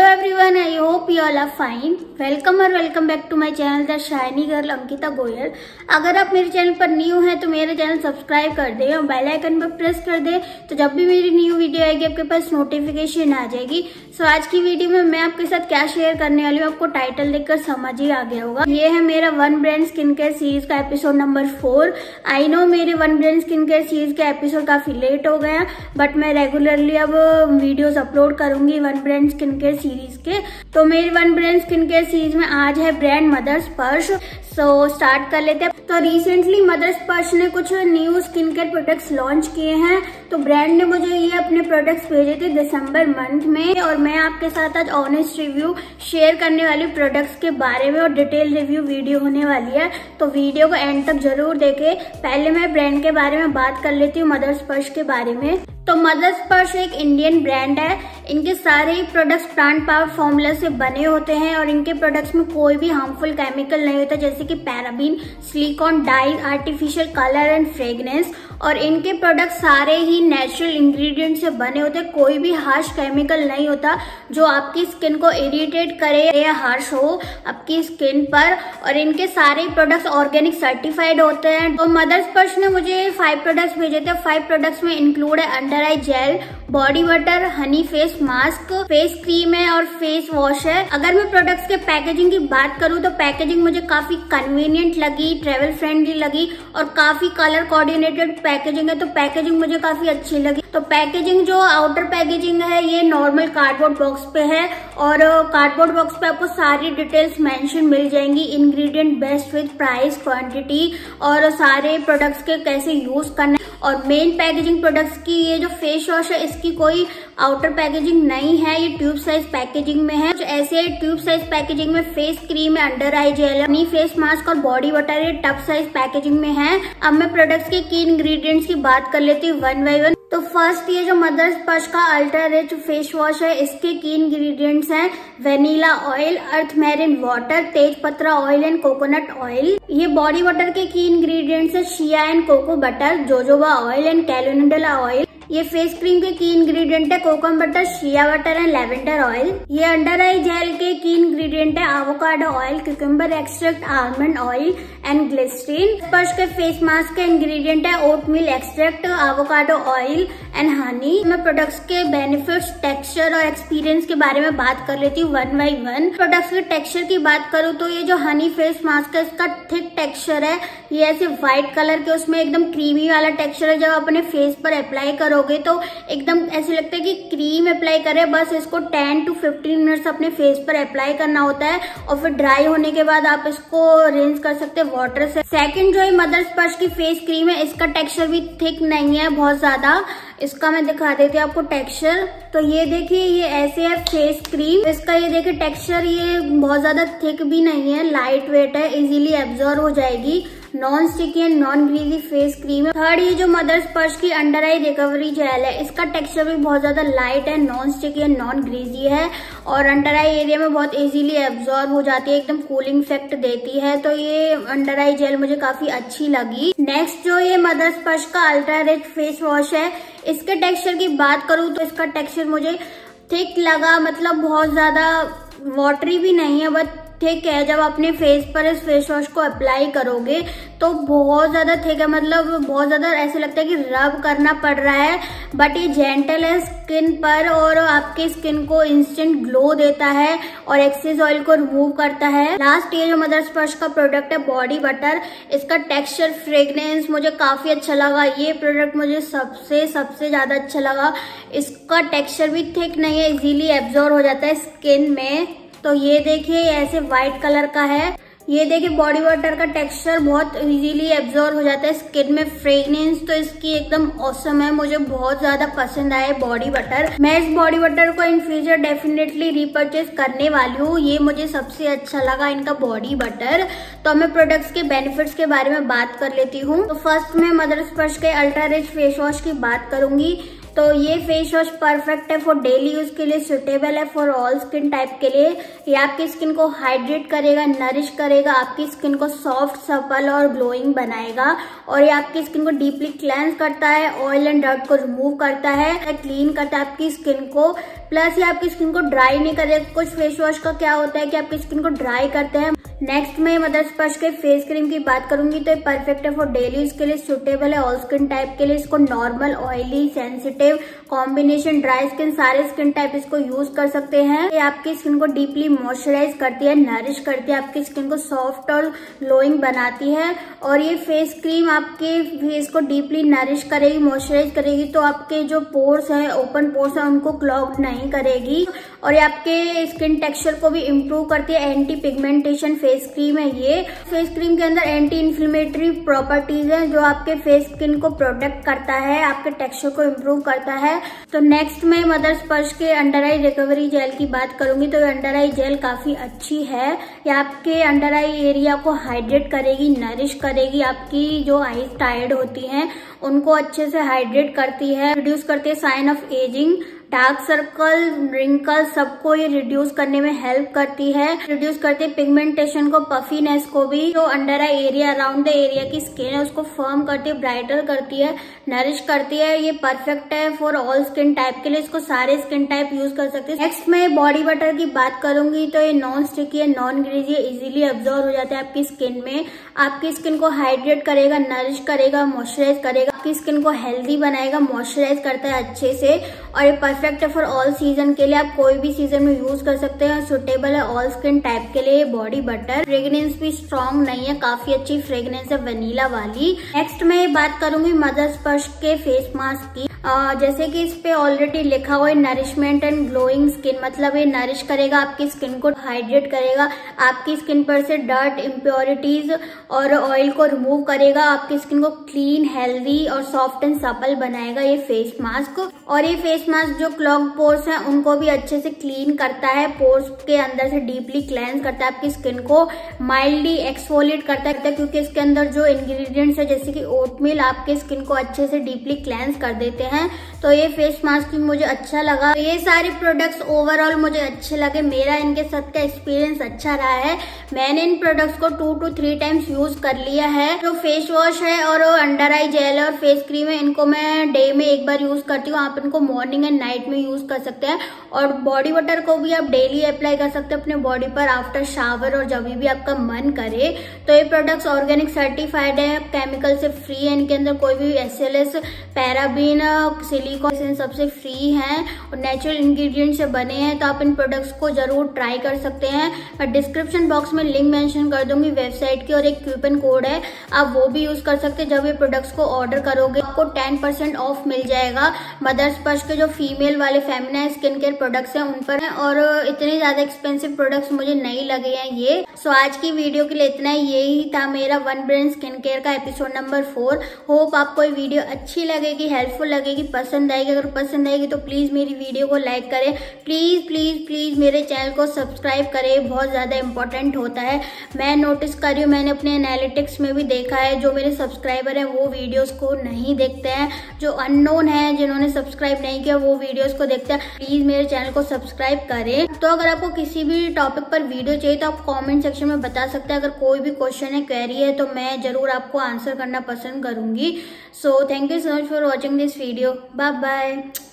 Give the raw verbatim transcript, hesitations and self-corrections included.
everyone, I hope you all are fine. Welcome और welcome back to my channel the shiny girl Ankita Goyal. अगर आप मेरे channel पर new हैं तो मेरे चैनल सब्सक्राइब कर दें और बेल आइकन पर प्रेस कर दें, तो जब भी मेरी न्यू वीडियो आएगी आपके पास नोटिफिकेशन आ जाएगी। सो so, आज की वीडियो में मैं आपके साथ क्या शेयर करने वाली हूँ आपको टाइटल देखकर समझ ही आ गया होगा। ये है मेरा one brand skin care series का episode number four. I know मेरे one brand skin care series के एपिसोड काफी लेट हो गया, बट मैं रेगुलरली अब वीडियोस अपलोड करूंगी one brand skin care series के। तो मेरी one brand skin care series में आज है ब्रांड मदर स्पर्श। सो स्टार्ट कर लेते हैं। तो रिसेंटली मदर स्पर्श ने कुछ new skin care products launch किए हैं। तो ब्रांड ने मुझे ये अपने प्रोडक्ट्स भेजे थे दिसंबर मंथ में, और मैं आपके साथ आज ऑनेस्ट रिव्यू शेयर करने वाली प्रोडक्ट्स के बारे में, और डिटेल रिव्यू वीडियो होने वाली है। तो वीडियो को एंड तक जरूर देखें। पहले मैं ब्रांड के बारे में बात कर लेती हूँ, मदर स्पर्श के बारे में। तो मदर स्पर्श एक इंडियन ब्रांड है। इनके सारे ही प्रोडक्ट्स प्लांट पावर फॉर्मूला से बने होते हैं, और इनके प्रोडक्ट्स में कोई भी हार्मफुल केमिकल नहीं होता, जैसे कि paraben, silicone, dye, artificial colour and fragrance. और इनके प्रोडक्ट सारे ही नेचुरल इंग्रेडिएंट से बने होते हैं। कोई भी हार्श केमिकल नहीं होता जो आपकी स्किन को इरिटेट करे या हार्श हो आपकी स्किन पर। और इनके सारे प्रोडक्ट्स ऑर्गेनिक सर्टिफाइड होते हैं। तो मदर स्पर्श ने मुझे फाइव प्रोडक्ट्स भेजे थे। फाइव प्रोडक्ट्स में इंक्लूड है under eye gel, body butter, honey face mask, face cream है और फेस वॉश है। अगर मैं प्रोडक्ट्स के पैकेजिंग की बात करूँ तो पैकेजिंग मुझे काफी कन्वीनियंट लगी, ट्रेवल फ्रेंडली लगी, और काफी कलर कोऑर्डिनेटेड पैकेजिंग है। तो पैकेजिंग मुझे काफी अच्छी लगी। तो पैकेजिंग जो आउटर पैकेजिंग है ये नॉर्मल कार्डबोर्ड बॉक्स पे है, और कार्डबोर्ड बॉक्स पे आपको सारी डिटेल्स मेंशन मिल जाएंगी, ingredient, best with price, quantity, और सारे प्रोडक्ट्स के कैसे यूज करना। और मेन पैकेजिंग प्रोडक्ट्स की ये जो फेस वॉश है इसकी कोई आउटर पैकेजिंग नहीं है, ये ट्यूब साइज पैकेजिंग में है। ऐसे ट्यूब साइज पैकेजिंग में फेस क्रीम है, under eye gel, honey face mask और बॉडी बटर ये टब साइज पैकेजिंग में है। अब मैं प्रोडक्ट्स के की इंग्रेडिएंट्स की बात कर लेती हूँ वन बाय वन। तो फर्स्ट ये जो मदर स्पर्श का अल्ट्रा रिच फेस वॉश है, इसके की इंग्रेडिएंट्स हैं vanilla oil, earth marine water, तेज पत्ता ऑयल एंड कोकोनट ऑयल। ये बॉडी बटर के की इंग्रेडिएंट्स है shea and cocoa butter, jojoba oil and calendula oil. ये फेस क्रीम के की इंग्रेडिएंट है coconut butter, shea butter and lavender oil. ये अंडर आई जेल के की इंग्रेडिएंट है avocado oil, cucumber extract, almond oil and glycerine. Sparsh के face mask के इंग्रेडिएंट है oatmeal extract, avocado oil and honey. मैं प्रोडक्ट्स के बेनिफिट्स, टेक्सचर और एक्सपीरियंस के बारे में बात कर लेती हूँ वन बाई वन। प्रोडक्ट्स के टेक्सचर की बात करूँ तो ये जो हनी फेस मास्क है इसका थिक टेक्सचर है। ये ऐसे व्हाइट कलर के, उसमें एकदम क्रीमी वाला टेक्सचर है। जब अपने फेस पर अप्लाई करो तो एकदम ऐसे लगता है कि क्रीम अप्लाई करे। बस इसको टेन टू फिफ्टीन मिनट्स अपने फेस पर अप्लाई करना होता है, और फिर ड्राई होने के बाद आप इसको रिंस कर सकते हैं वाटर से। सेकंड जो है मदर स्पर्श की फेस क्रीम है, इसका टेक्सचर भी थिक नहीं है बहुत ज्यादा। इसका मैं दिखा देती हूँ आपको टेक्सचर। तो ये देखिए, ये ऐसे है फेस क्रीम। इसका ये देखिए टेक्सचर, ये बहुत ज्यादा थिक भी नहीं है, लाइट वेट है, इजीली एब्जॉर्ब हो जाएगी, non sticky and non greasy face cream है। थर्ड ये जो मदर स्पर्श की अंडर आई रिकवरी जेल है, इसका टेक्सचर भी बहुत ज्यादा लाइट है, non sticky and non greasy है, और अंडर आई एरिया में बहुत इजीली एब्जॉर्ब हो जाती है, एकदम कूलिंग इफेक्ट देती है। तो ये अंडर आई जेल मुझे काफी अच्छी लगी। नेक्स्ट जो ये मदर स्पर्श का अल्ट्रा रिच फेस वॉश है, इसके टेक्सचर की बात करूँ तो इसका टेक्सचर मुझे थिक लगा, मतलब बहुत ज्यादा वाटरी भी नहीं है, बट ठीक है। जब अपने फेस पर इस फेस वॉश को अप्लाई करोगे तो बहुत ज्यादा थिक है, मतलब बहुत ज्यादा ऐसे लगता है कि रब करना पड़ रहा है, बट ये जेंटल है स्किन पर, और आपके स्किन को इंस्टेंट ग्लो देता है और एक्सेस ऑयल को रिमूव करता है। लास्ट ये जो मदर स्पर्श का प्रोडक्ट है बॉडी बटर, इसका टेक्सचर, फ्रेग्रेंस मुझे काफी अच्छा लगा। ये प्रोडक्ट मुझे सबसे सबसे ज्यादा अच्छा लगा। इसका टेक्सचर भी थिक नहीं है, इजीली एब्जॉर्ब हो जाता है स्किन में। तो ये देखिए ऐसे व्हाइट कलर का है। ये देखिए बॉडी बटर का टेक्सचर बहुत इजीली एब्जॉर्ब हो जाता है स्किन में। फ्रेग्रेंस तो इसकी एकदम ऑसम है, मुझे बहुत ज्यादा पसंद आए बॉडी बटर। मैं इस बॉडी बटर को इन फ्यूचर डेफिनेटली रीपर्चेज करने वाली हूँ। ये मुझे सबसे अच्छा लगा इनका बॉडी बटर। तो मैं प्रोडक्ट्स के बेनिफिट्स के बारे में बात कर लेती हूँ। तो फर्स्ट मैं मदर स्पर्श के अल्ट्रा रिच फेस वॉश की बात करूंगी। तो ये फेस वॉश परफेक्ट है फॉर डेली यूज के लिए, सुटेबल है फॉर ऑल स्किन टाइप के लिए। ये आपकी स्किन को हाइड्रेट करेगा, नरिश करेगा, आपकी स्किन को सॉफ्ट, सपल और ग्लोइंग बनाएगा। और ये आपकी स्किन को डीपली क्लेंस करता है, ऑयल एंड डर्ट को रिमूव करता है, क्लीन करता है आपकी स्किन को। प्लस ये आपकी स्किन को ड्राई नहीं करेगा। कुछ फेस वॉश का क्या होता है कि आपकी स्किन को ड्राई करते हैं। नेक्स्ट मैं मदर स्पर्श के फेस क्रीम की बात करूंगी तो ये परफेक्ट है फॉर डेली यूज के लिए, सुटेबल है ऑल स्किन टाइप के लिए। इसको normal, oily, sensitive, combination, dry skin, सारे स्किन टाइप इसको यूज कर सकते हैं। ये आपकी स्किन को डीपली मॉइस्चराइज करती है, नरिश करती है, आपकी स्किन को सॉफ्ट और ग्लोइंग बनाती है। और ये फेस क्रीम आपके फेस को डीपली नरिश करेगी, मॉइस्चराइज करेगी, तो आपके जो पोर्स है, ओपन पोर्स है, उनको क्लॉग नहीं करेगी। और ये आपके स्किन टेक्सचर को भी इम्प्रूव करती है। एंटी पिगमेंटेशन फेस क्रीम है ये। फेस क्रीम के अंदर एंटी इन्फ्लेमेटरी प्रॉपर्टीज है जो आपके फेस स्किन को प्रोटेक्ट करता है, आपके टेक्सचर को इम्प्रूव करता है। तो नेक्स्ट मैं मदर स्पर्श के अंडर आई रिकवरी जेल की बात करूंगी तो अंडर आई जेल काफी अच्छी है। ये आपके अंडर आई एरिया को हाइड्रेट करेगी, नरिश करेगी, आपकी जो आईज टायर्ड होती हैं उनको अच्छे से हाइड्रेट करती है, रिड्यूस करती है sign of ageing, dark circle, wrinkle, सबको ये रिड्यूस करने में हेल्प करती है। रिड्यूस करती है पिगमेंटेशन को, पफीनेस को भी। जो under eye area, around the area की स्किन है उसको फर्म करती है, ब्राइटर करती है, नरिश करती है। ये परफेक्ट है फॉर ऑल स्किन टाइप के लिए, इसको सारे स्किन टाइप यूज कर सकते हैं। नेक्स्ट मैं बॉडी बटर की बात करूंगी तो ये नॉन स्टिकी है, नॉन ग्रीजी है, इजीली अब्जॉर्ब हो जाता है आपकी स्किन में। आपकी स्किन को हाइड्रेट करेगा, नरिश करेगा, मॉइस्चराइज करेगा, आपकी स्किन को हेल्दी बनाएगा, मॉइस्चराइज करता है अच्छे से। और ये परफेक्ट है फॉर ऑल सीजन के लिए, आप कोई भी सीजन में यूज कर सकते हैं। सुटेबल है ऑल स्किन टाइप के लिए बॉडी बटर। फ्रेग्रेंस भी स्ट्रॉन्ग नहीं है, काफी अच्छी फ्रेग्रेंस है वनीला वाली। नेक्स्ट मैं बात करूंगी मदर स्पर्श के फेस मास्क की। आ, जैसे कि इस पे ऑलरेडी लिखा हुआ है नरिशमेंट एंड ग्लोइंग स्किन, मतलब ये नरिश करेगा, आपकी स्किन को हाइड्रेट करेगा, आपकी स्किन पर से डर्ट, इम्प्योरिटीज और ऑयल को रिमूव करेगा, आपकी स्किन को क्लीन, हेल्दी और सॉफ्ट एंड सपल बनाएगा ये फेस मास्क। और ये फेस मास्क जो क्लॉग पोर्स हैं उनको भी अच्छे से क्लीन करता है, पोर्स के अंदर से डीपली क्लेंस करता है, आपकी स्किन को माइल्डली एक्सफोलिएट करता है, क्योंकि इसके अंदर जो इंग्रेडिएंट्स है जैसे कि ओटमील आपके स्किन को अच्छे से डीपली क्लेंस कर देते हैं। तो ये फेस मास्क भी मुझे अच्छा लगा। ये सारे प्रोडक्ट्स ओवरऑल मुझे अच्छे लगे, मेरा इनके साथ का एक्सपीरियंस अच्छा रहा है। मैंने इन प्रोडक्ट्स को two to three times use कर लिया है। जो फेस वॉश है और अंडर आई जेल है और फेस क्रीम है, इनको मैं डे में एक बार यूज करती हूँ। आप इनको मॉर्निंग एंड नाइट में यूज कर सकते हैं। और बॉडी वाटर को भी आप डेली अप्लाई कर सकते हैं अपने बॉडी पर आफ्टर शावर और जब भी आपका मन करे। तो ये प्रोडक्ट्स ऑर्गेनिक सर्टिफाइड है, केमिकल से फ्री है, इनके अंदर कोई भी S L S, paraben, silicone सबसे फ्री हैं और नेचुरल इंग्रेडिएंट से बने हैं। तो आप इन प्रोडक्ट्स को जरूर ट्राई कर सकते हैं। मैं डिस्क्रिप्शन बॉक्स में लिंक मेंशन कर दूंगी वेबसाइट की, और एक कूपन कोड है, आप वो भी यूज कर सकते हैं। जब ये प्रोडक्ट्स को ऑर्डर करोगे आपको टेन परसेंट ऑफ मिल जाएगा। मदर स्पर्श के जो फीमेल वाले फेमिना स्किन केयर प्रोडक्ट्स हैं उन पर है, और इतने ज्यादा एक्सपेंसिव प्रोडक्ट्स मुझे नहीं लगे हैं ये। सो आज की वीडियो के लिए इतना ही, यही था मेरा वन ब्रांड स्किन केयर का एपिसोड नंबर फोर। होप आपको ये वीडियो अच्छी लगेगी, हेल्पफुल लगेगी, पसंद आएगी। अगर पसंद आएगी तो प्लीज मेरी वीडियो को लाइक करें, प्लीज प्लीज प्लीज मेरे चैनल को सब्सक्राइब करें, बहुत ज्यादा इंपॉर्टेंट होता है। मैं नोटिस कर रही हूँ, मैंने अपने एनालिटिक्स में भी देखा है, जो मेरे सब्सक्राइबर हैं वो वीडियोस को नहीं देखते हैं, जो अननोन है जिन्होंने सब्सक्राइब नहीं किया वो वीडियोस को देखते हैं। प्लीज मेरे चैनल को सब्सक्राइब करें। तो अगर आपको किसी भी टॉपिक पर वीडियो चाहिए तो आप कॉमेंट सेक्शन में बता सकते हैं। अगर कोई भी क्वेश्चन है, क्वेरी है, तो मैं जरूर आपको आंसर करना पसंद करूंगी। So thank you so much for watching this video. Bye bye.